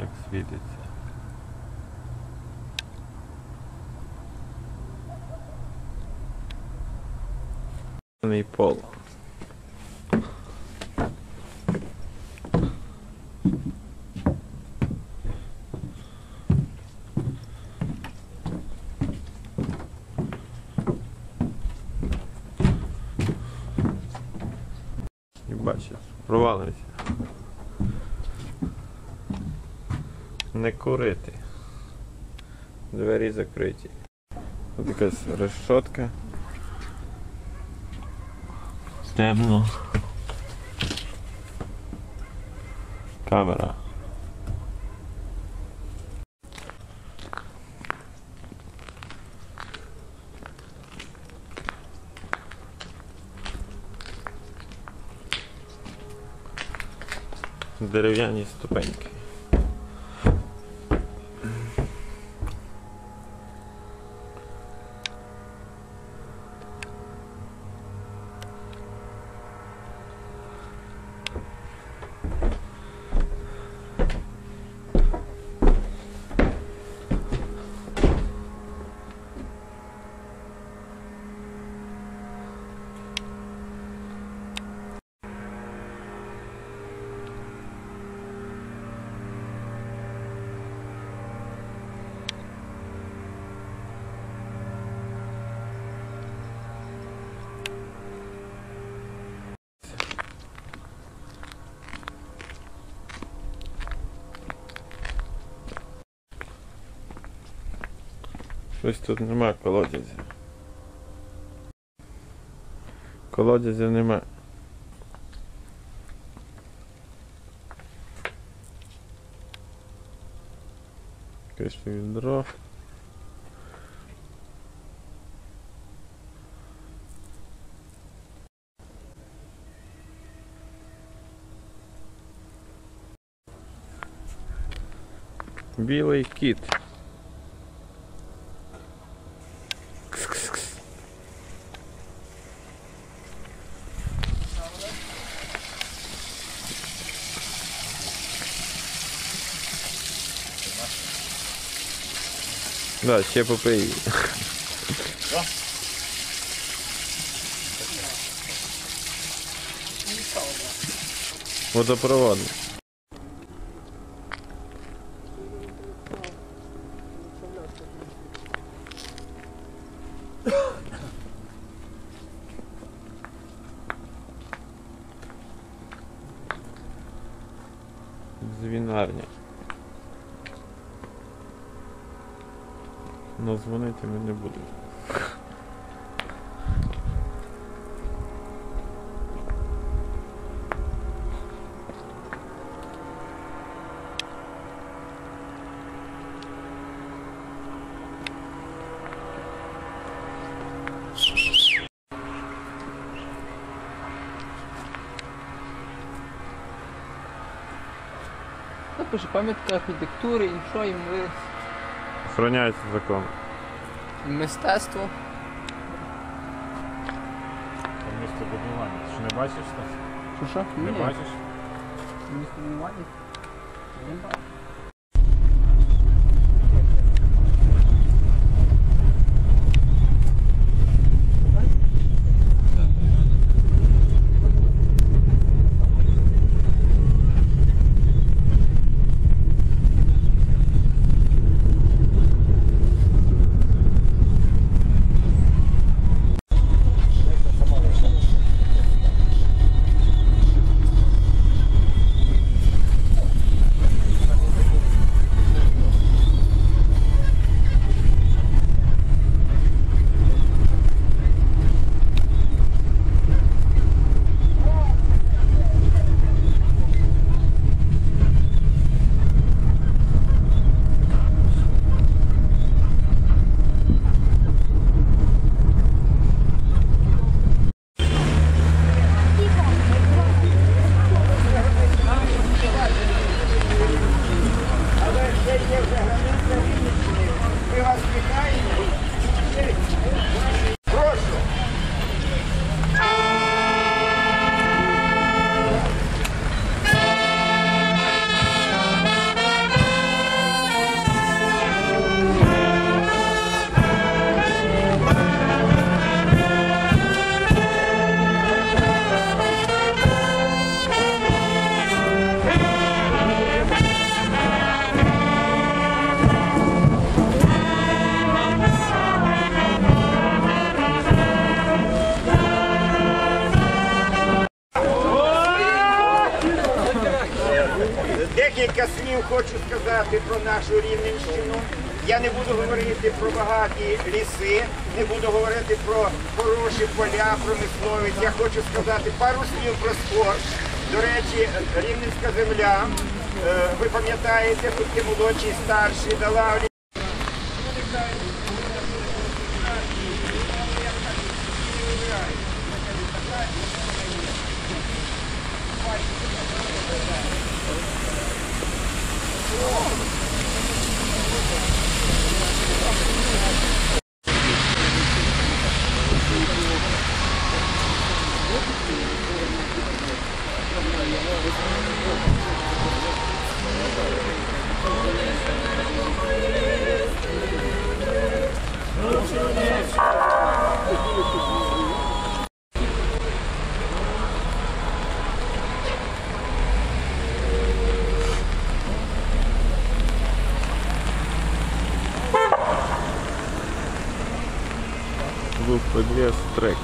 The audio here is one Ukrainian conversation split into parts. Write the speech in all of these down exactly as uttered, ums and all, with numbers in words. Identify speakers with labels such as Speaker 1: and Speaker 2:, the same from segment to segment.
Speaker 1: Так світиться. Мій пол. І бачиш, провалився. Не курити. Двері закриті. Ось якась решетка. Темно. Камера. Дерев'яні ступеньки. Щось тут нема колодязя. Колодязя нема. Якесь відро. Білий кіт. Да, ще попий. Водопроводний. Звінарня. Но дзвонити ми не будемо.
Speaker 2: Також пам'ятка архітектури, іншої ми...
Speaker 1: Охороняється закон.
Speaker 2: Мистецтво.
Speaker 3: Місто будування. Ти що не бачиш так?
Speaker 2: Що що?
Speaker 3: Не
Speaker 2: Ні.
Speaker 3: бачиш?
Speaker 2: Місто будування? Не бачу.
Speaker 4: Декілька слів хочу сказати про нашу Рівненщину. Я не буду говорити про багаті ліси, не буду говорити про хороші поля, промисловість. Я хочу сказати пару слів про спорт. До речі, Рівненська земля, е, ви пам'ятаєте, тут є молодші, старші, дала
Speaker 1: Був підвіз трек.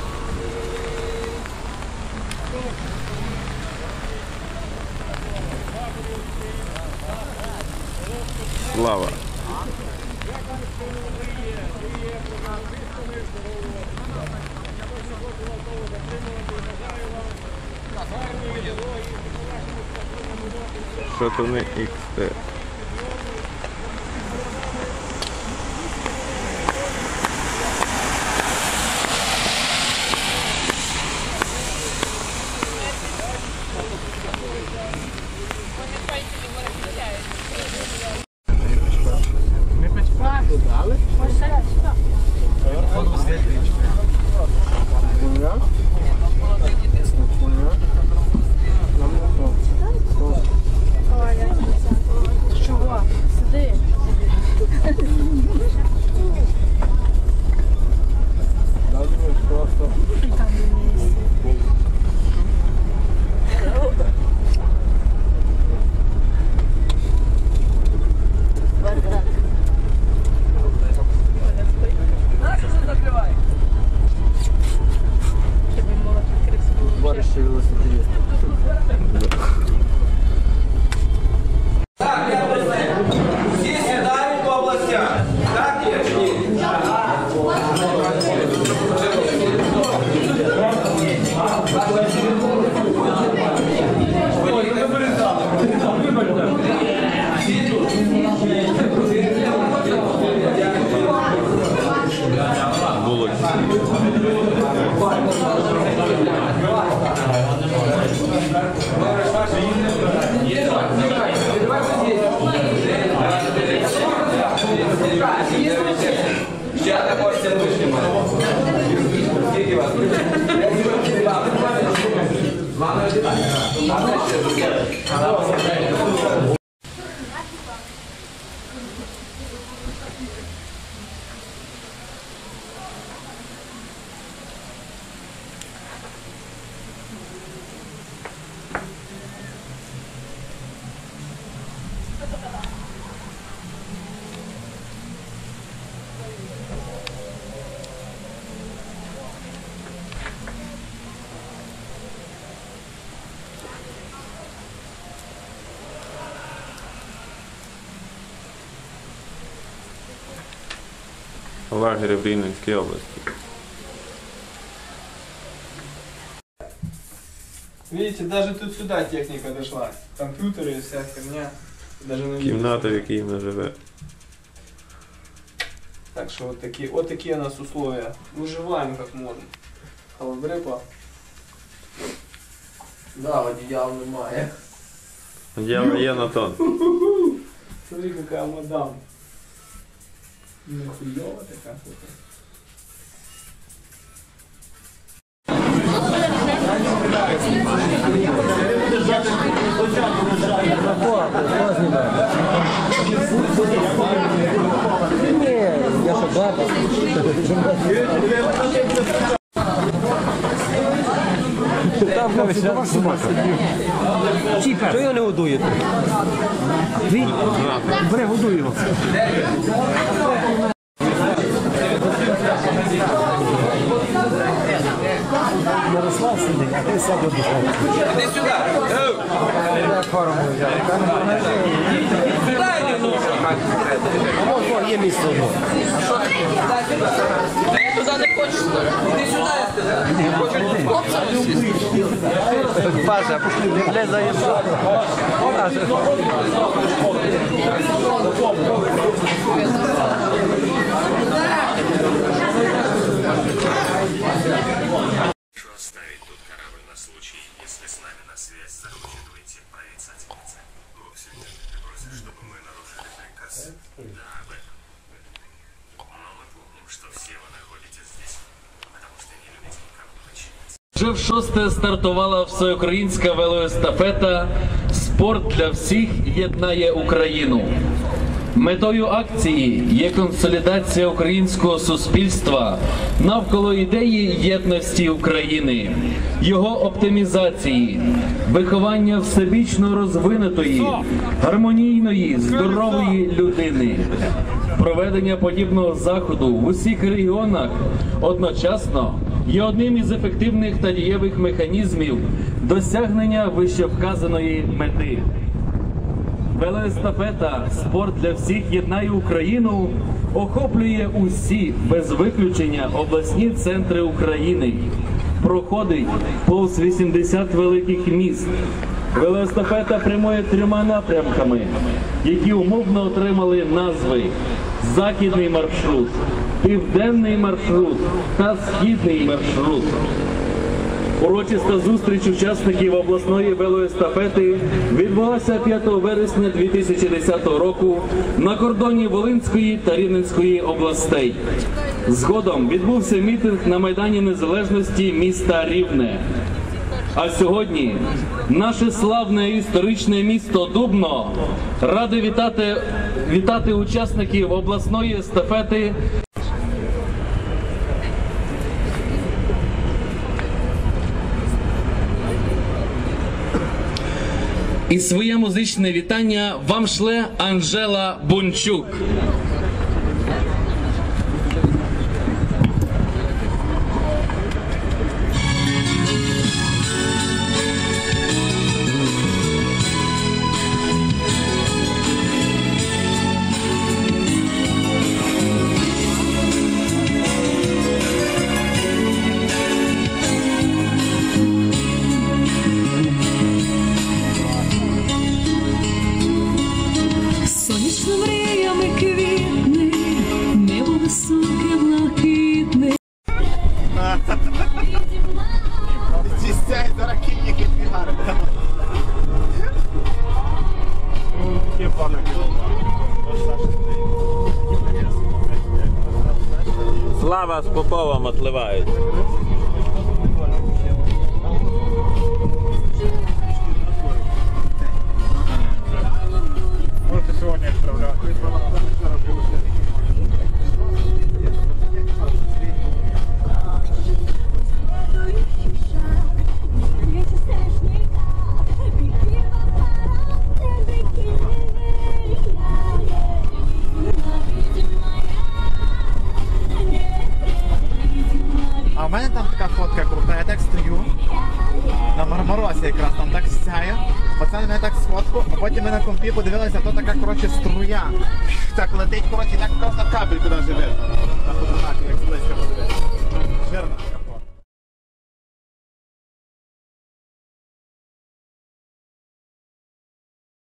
Speaker 1: Слава. Шатуни ікс те.
Speaker 5: Чого? Сиди.
Speaker 2: Барище велосипедист.
Speaker 6: Всі сідають по областях. Так є чи ні? Ще також це вишні. Скільки вас?
Speaker 1: Лагеря в Рівненській області.
Speaker 7: Видите, даже тут сюда техника дошла. Компьютеры и вся херня. Даже на видео.
Speaker 1: Кімната, в якій ми живемо.
Speaker 7: Так что вот такие, вот такие у нас условия. Выживаем как можем. Холодрипа.
Speaker 2: Да, одіял немає.
Speaker 1: Я є на тон.
Speaker 7: Смотри, какая мадам. Нахуёва такая.
Speaker 2: Я що, баба? Там хлопці, до вас собака. Чого його не годуєте? Він? Бери, годуй його. Ярослав сидить, а ти сядь одягай.
Speaker 6: Іди сюди.
Speaker 2: форму взяли. О, є місце одно.
Speaker 6: Туди не хочеш? Ти сюди, я сказав. Хлопцям
Speaker 2: Паша, не заїжджай.
Speaker 5: Прошу оставить тут корабль на случай, если с нами на связь захочет выйти прорицательница. Вовсе нет, ты просишь, чтобы мы нарушили приказ. Да, об этом. Но мы помним, что все вы находитесь здесь, потому что не любите никому подчиняться.
Speaker 8: Вже в шосте стартувала всеукраїнська велоестафета «Спорт для всіх єднає Україну». Метою акції є консолідація українського суспільства навколо ідеї єдності України, його оптимізації, виховання всебічно розвинутої, гармонійної, здорової людини. Проведення подібного заходу в усіх регіонах одночасно є одним із ефективних та дієвих механізмів досягнення вищевказаної мети. Велоестафета «Спорт для всіх єднає Україну» охоплює усі, без виключення, обласні центри України. Проходить повз вісімдесят великих міст. Велоестафета прямує трьома напрямками, які умовно отримали назви «Західний маршрут», «Південний маршрут» та «Східний маршрут». Урочиста зустріч учасників обласної велоестафети відбулася п'ятого вересня дві тисячі десятого року на кордоні Волинської та Рівненської областей. Згодом відбувся мітинг на Майдані Незалежності міста Рівне. А сьогодні наше славне історичне місто Дубно раде вітати, вітати учасників обласної естафети. І своє музичне вітання вам шле Анжела Бунчук.
Speaker 4: Дістяй зараз кіньки фігари.
Speaker 1: Слава з Поповом отливають.
Speaker 3: Можете сьогодні відправляти.
Speaker 9: А в мене там така фотка крута, я так стою на Мармаросі якраз, там так сяє. Пацани мене так сфоткав, а потім ми на компі подивилися, то така, коротше, струя. Так летить, коротше, так просто капельку навіть видно. На фотографії, як зблизька подивитися. Жирно.